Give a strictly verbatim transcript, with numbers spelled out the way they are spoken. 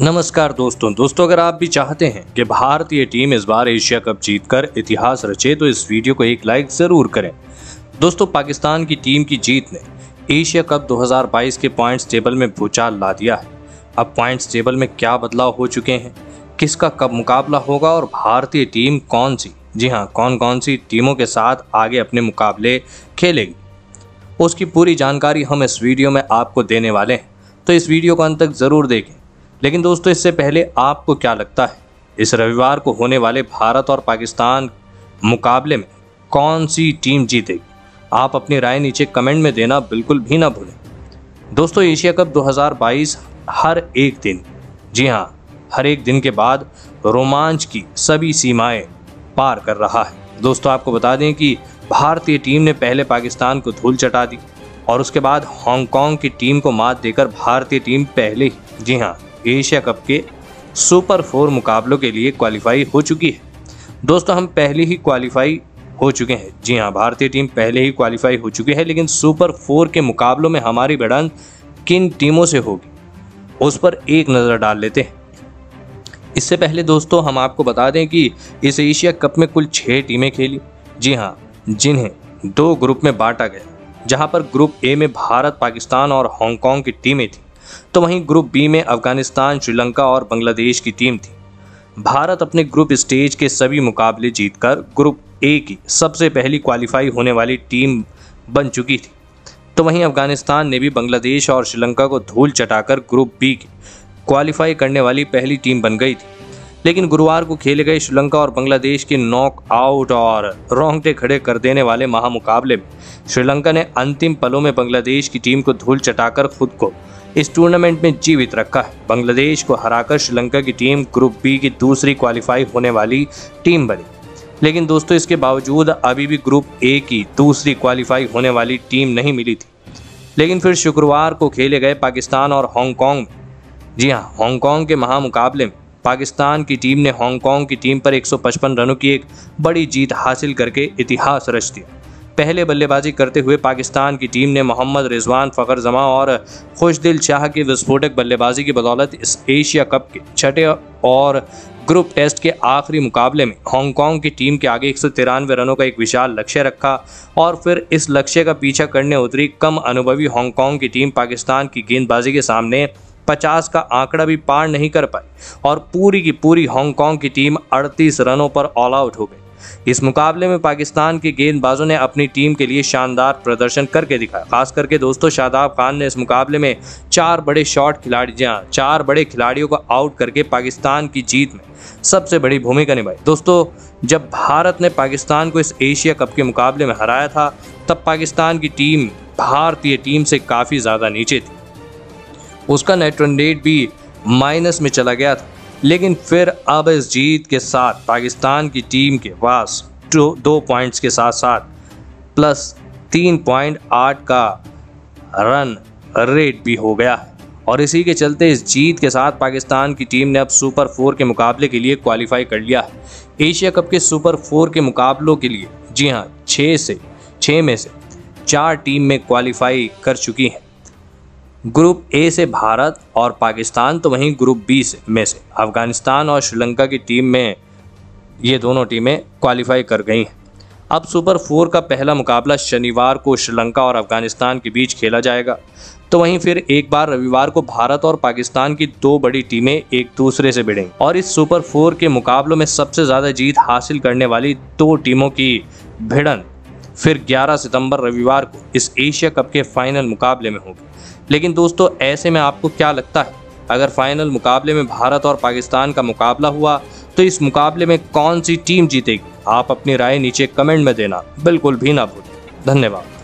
नमस्कार दोस्तों दोस्तों अगर आप भी चाहते हैं कि भारतीय टीम इस बार एशिया कप जीतकर इतिहास रचे तो इस वीडियो को एक लाइक ज़रूर करें। दोस्तों पाकिस्तान की टीम की जीत ने एशिया कप दो हज़ार बाईस के पॉइंट्स टेबल में भूचाल ला दिया है। अब पॉइंट्स टेबल में क्या बदलाव हो चुके हैं, किसका कब मुकाबला होगा और भारतीय टीम कौन सी जी हाँ कौन कौन सी टीमों के साथ आगे अपने मुकाबले खेलेगी, उसकी पूरी जानकारी हम इस वीडियो में आपको देने वाले हैं, तो इस वीडियो को अंत तक ज़रूर देखें। लेकिन दोस्तों इससे पहले आपको क्या लगता है इस रविवार को होने वाले भारत और पाकिस्तान मुकाबले में कौन सी टीम जीतेगी? आप अपनी राय नीचे कमेंट में देना बिल्कुल भी ना भूलें। दोस्तों एशिया कप दो हज़ार बाईस हर एक दिन जी हाँ हर एक दिन के बाद रोमांच की सभी सीमाएं पार कर रहा है। दोस्तों आपको बता दें कि भारतीय टीम ने पहले पाकिस्तान को धूल चटा दी और उसके बाद हांगकांग की टीम को मात देकर भारतीय टीम पहले ही जी हाँ एशिया कप के सुपर फोर मुकाबलों के लिए क्वालिफाई हो चुकी है। दोस्तों हम पहले ही क्वालिफाई हो चुके हैं, जी हाँ भारतीय टीम पहले ही क्वालिफाई हो चुकी है, लेकिन सुपर फोर के मुकाबलों में हमारी भिड़ंत किन टीमों से होगी उस पर एक नज़र डाल लेते हैं। इससे पहले दोस्तों हम आपको बता दें कि इस एशिया कप में कुल छः टीमें खेली, जी हाँ जिन्हें दो ग्रुप में बांटा गया, जहाँ पर ग्रुप ए में भारत, पाकिस्तान और हांगकांग की टीमें थी, तो वहीं ग्रुप बी में अफगानिस्तान, श्रीलंका और बांग्लादेश की टीम थी। भारत अपने ग्रुप स्टेज के सभी मुकाबले जीतकर ग्रुप ए की सबसे पहली क्वालिफाई होने वाली टीम बन चुकी थी, तो वहीं अफगानिस्तान ने भी बांग्लादेश और श्रीलंका को धूल चटाकर ग्रुप बी की क्वालिफाई करने वाली पहली टीम बन गई थी। लेकिन गुरुवार को खेले गए श्रीलंका और बांग्लादेश के नॉक आउट और रोंगटे खड़े कर देने वाले महामुकाबले में श्रीलंका ने अंतिम पलों में बांग्लादेश की टीम को धूल चटाकर खुद को इस टूर्नामेंट में जीवित रखा है। बांग्लादेश को हराकर श्रीलंका की टीम ग्रुप बी की दूसरी क्वालिफाई होने वाली टीम बनी। लेकिन दोस्तों इसके बावजूद अभी भी ग्रुप ए की दूसरी क्वालिफाई होने वाली टीम नहीं मिली थी। लेकिन फिर शुक्रवार को खेले गए पाकिस्तान और हांगकांग में जी हाँ हांगकांग के महामुकाबले में पाकिस्तान की टीम ने हांगकांग की टीम पर एक सौ पचपन रनों की एक बड़ी जीत हासिल करके इतिहास रच दिया। पहले बल्लेबाजी करते हुए पाकिस्तान की टीम ने मोहम्मद रिजवान, फ़खर जमा और खुशदिल शाह की विस्फोटक बल्लेबाजी की बदौलत इस एशिया कप के छठे और ग्रुप टेस्ट के आखिरी मुकाबले में हांगकांग की टीम के आगे एक सौ तिरानवे रनों का एक विशाल लक्ष्य रखा और फिर इस लक्ष्य का पीछा करने उतरी कम अनुभवी हांगकांग की टीम पाकिस्तान की गेंदबाजी के सामने पचास का आंकड़ा भी पार नहीं कर पाई और पूरी की पूरी हांगकांग की टीम अड़तीस रनों पर ऑल आउट हो गई। इस मुकाबले में पाकिस्तान के गेंदबाजों ने अपनी टीम के लिए शानदार प्रदर्शन करके दिखाया। खास करके दोस्तों शादाब खान ने इस मुकाबले में चार बड़े शॉट खिलाड़ी जहां चार बड़े खिलाड़ियों को आउट करके पाकिस्तान की जीत में सबसे बड़ी भूमिका निभाई। दोस्तों जब भारत ने पाकिस्तान को इस एशिया कप के मुकाबले में हराया था तब पाकिस्तान की टीम भारतीय टीम से काफ़ी ज़्यादा नीचे थी, उसका नेट रन रेट भी माइनस में चला गया था। लेकिन फिर अब इस जीत के साथ पाकिस्तान की टीम के पास दो, दो पॉइंट्स के साथ साथ प्लस तीन पॉइंट आठ का रन रेट भी हो गया है और इसी के चलते इस जीत के साथ पाकिस्तान की टीम ने अब सुपर फोर के मुकाबले के लिए क्वालिफाई कर लिया है। एशिया कप के सुपर फोर के मुकाबलों के लिए जी हाँ छः से छः में से चार टीम में क्वालिफाई कर चुकी हैं। ग्रुप ए से भारत और पाकिस्तान, तो वहीं ग्रुप बी से में से अफगानिस्तान और श्रीलंका की टीम में ये दोनों टीमें क्वालिफाई कर गई हैं। अब सुपर फोर का पहला मुकाबला शनिवार को श्रीलंका और अफगानिस्तान के बीच खेला जाएगा, तो वहीं फिर एक बार रविवार को भारत और पाकिस्तान की दो बड़ी टीमें एक दूसरे से भिड़ेंगी और इस सुपर फोर के मुकाबलों में सबसे ज़्यादा जीत हासिल करने वाली दो टीमों की भिड़ंत फिर ग्यारह सितंबर रविवार को इस एशिया कप के फाइनल मुकाबले में होगी। लेकिन दोस्तों ऐसे में आपको क्या लगता है, अगर फाइनल मुकाबले में भारत और पाकिस्तान का मुकाबला हुआ तो इस मुकाबले में कौन सी टीम जीतेगी? आप अपनी राय नीचे कमेंट में देना बिल्कुल भी ना भूलें। धन्यवाद।